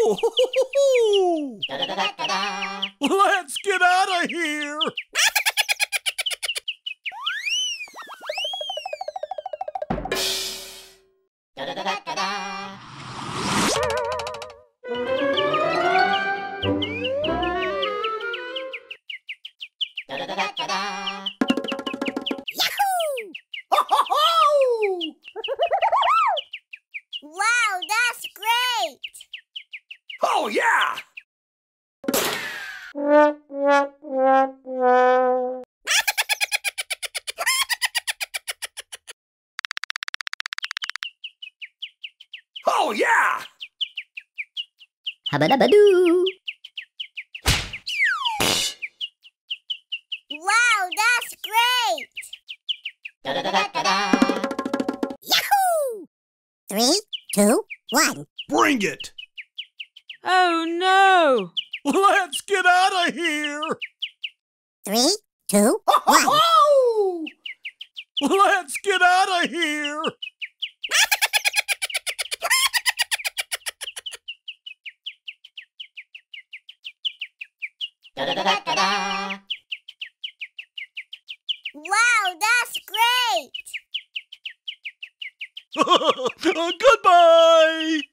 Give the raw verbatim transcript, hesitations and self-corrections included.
Oh, ho, ho, ho. Let's get out of here. Wow, that's great! Oh, yeah! Oh, yeah! Habadabadoo! Wow, that's great! Yahoo! Three, two, one. Bring it! Oh no! Let's get out of here! Three, two, one. Oh! Let's get out of here! Wow, that's great! Goodbye!